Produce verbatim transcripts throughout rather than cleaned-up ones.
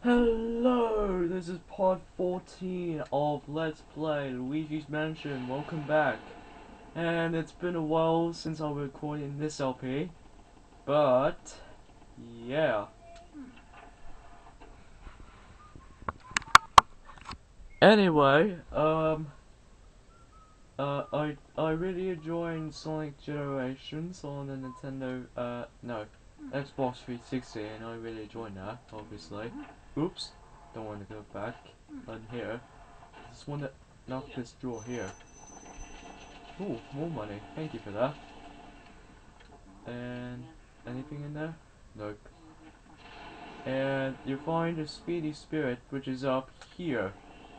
Hello, this is part fourteen of Let's Play Luigi's Mansion. Welcome back. And it's been a while since I was recording this L P, but yeah. Anyway, um, uh, I I really enjoyed Sonic Generations on the Nintendo, uh, no, Xbox three sixty, and I really enjoyed that, obviously. Oops, don't want to go back on here. I just want to knock this drawer here. Ooh, more money. Thank you for that. And anything in there? Nope. And you find a speedy spirit, which is up here.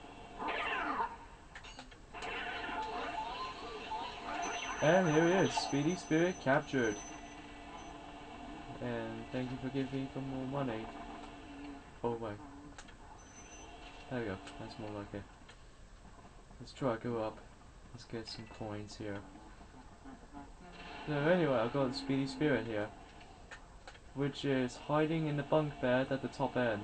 And here it is, speedy spirit captured. And thank you for giving me some more money. Oh wait. There we go. That's more like it. Let's try to go up. Let's get some coins here. So anyway, I got the speedy spirit here, which is hiding in the bunk bed at the top end.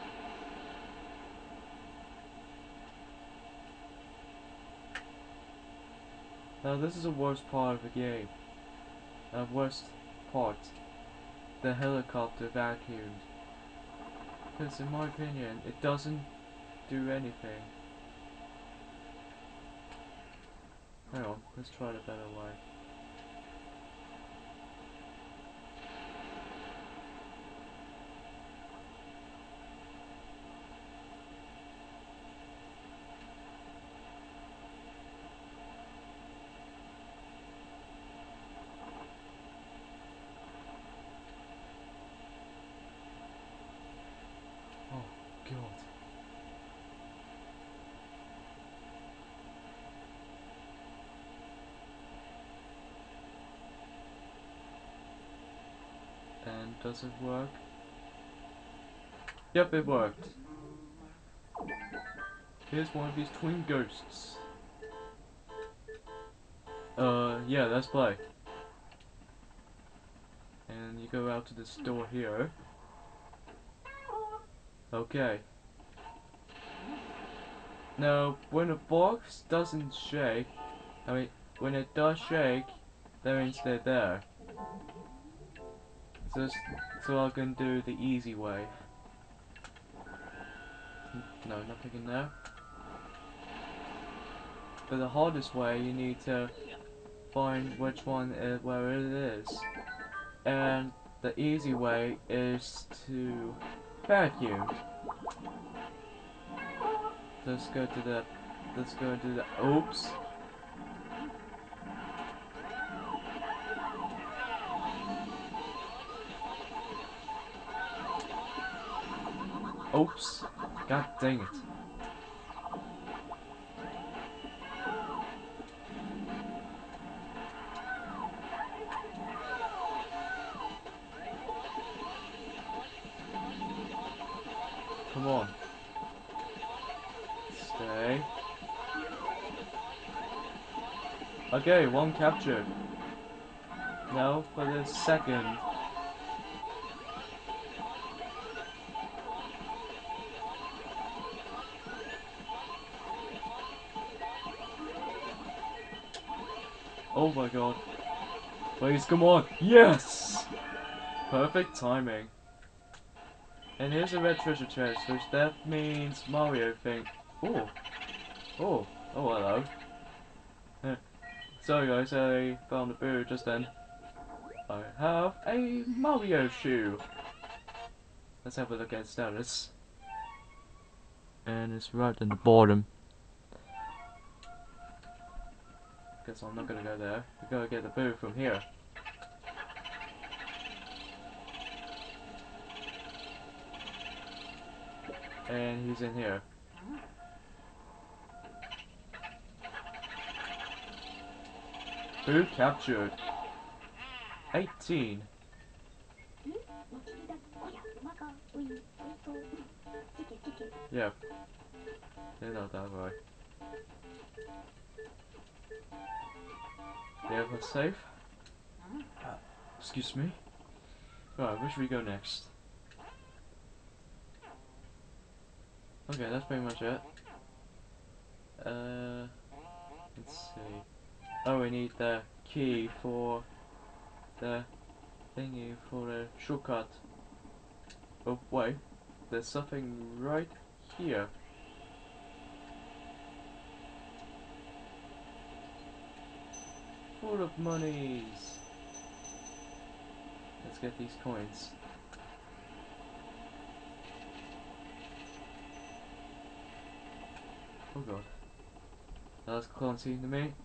Now this is the worst part of the game. The worst part. The helicopter vacuumed. Because in my opinion, it doesn't do anything. Hang on, let's try the better way. Oh god. And does it work? Yep, it worked. Here's one of these twin ghosts. Uh, yeah, let's play. And you go out to this door here. Okay. Now, when a box doesn't shake, I mean, when it does shake, that means they're there. So, so I can do the easy way. No, nothing in there. But the hardest way, you need to find which one is where it is. And the easy way is to vacuum. Let's go to the, let's go to the, oops. Oops. God dang it. Come on. Stay. Okay, one captured. Now for the second. Oh my god. Please, come on. Yes! Perfect timing. And here's a red treasure chest, which that means Mario thing. Oh. Oh. Oh, hello. Eh. Sorry guys, I found a bird just then. I have a Mario shoe. Let's have a look at status. And it's right in the bottom. Guess I'm not gonna go there. We gotta get the bird from here. And he's in here. Bird captured. eighteen. Yeah. They're not that right. Yeah, that's safe. Uh, excuse me. Right, where should we go next? Okay, that's pretty much it. Uh, let's see. Oh, we need the key for the thingy for the shortcut. Oh, wait. There's something right here. Full of monies. Let's get these coins. Oh god. That's clumsy to me.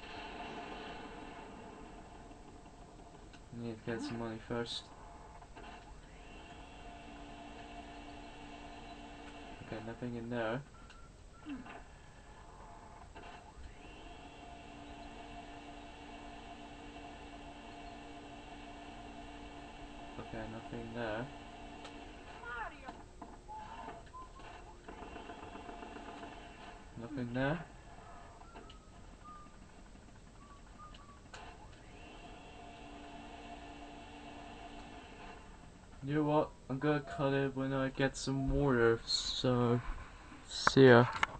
I need to get some money first. Okay, nothing in there. Okay, nothing there. Nothing there. You know what? I'm gonna cut it when I get some water, so see ya.